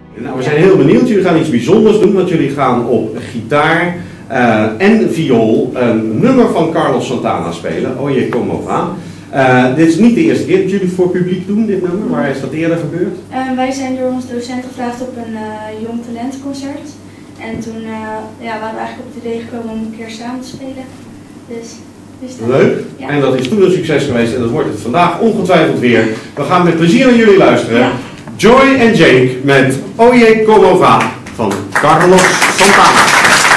Nou, we zijn heel benieuwd. Jullie gaan iets bijzonders doen, want jullie gaan op gitaar en viool een nummer van Carlos Santana spelen. Oye Como Va. Dit is niet de eerste keer dat jullie voor publiek doen, dit nummer. Waar is dat eerder gebeurd? Wij zijn door onze docent gevraagd op een jong talentconcert. En toen waren we eigenlijk op het idee gekomen om een keer samen te spelen. Dus, leuk. Ja. En dat is toen een succes geweest en dat wordt het vandaag ongetwijfeld weer. We gaan met plezier naar jullie luisteren. Ja. Joy en Jake met Oye Como Va van Carlos Santana.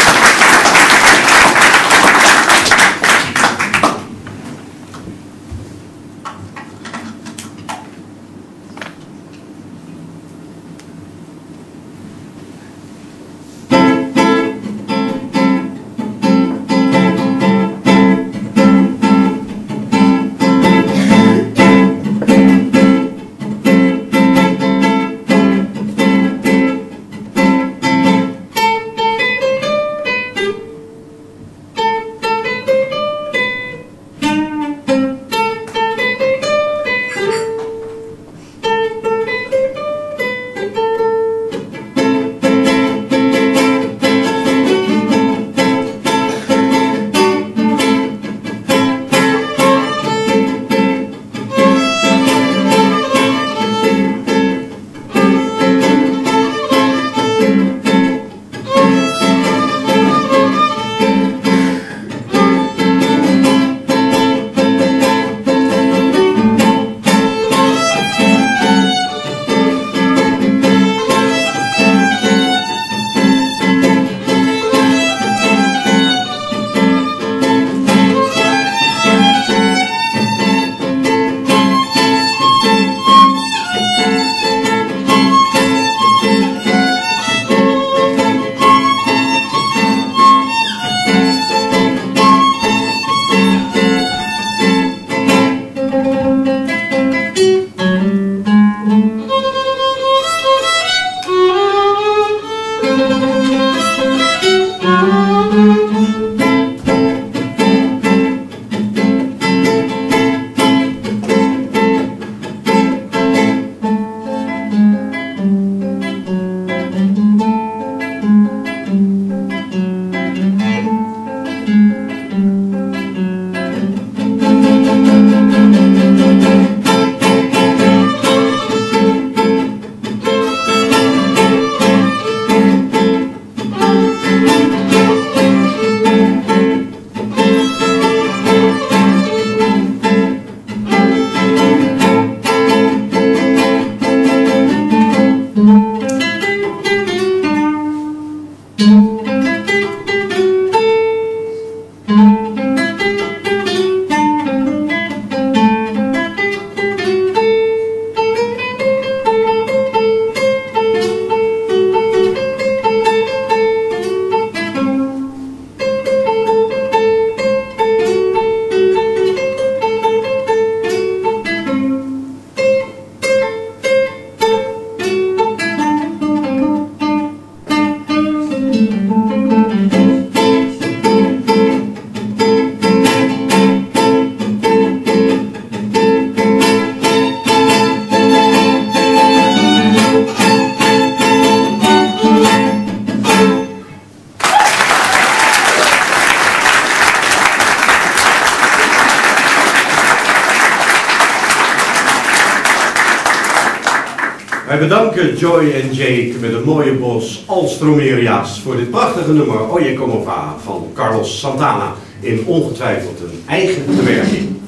Wij bedanken Joy en Jake met een mooie bos Alstromeria's voor dit prachtige nummer Oye Como Va van Carlos Santana in ongetwijfeld een eigen bewerking.